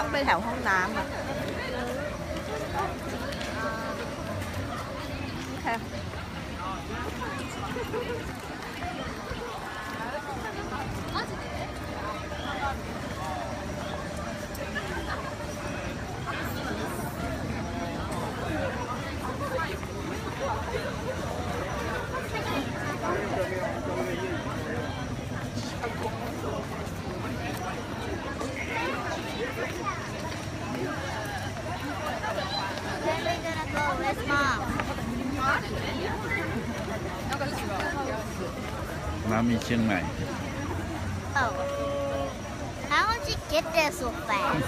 ต้องไปแถวห้องน้ำอ่ะโอเคน้ำมีเชียงใหม่ Oh, how did you get there so fast?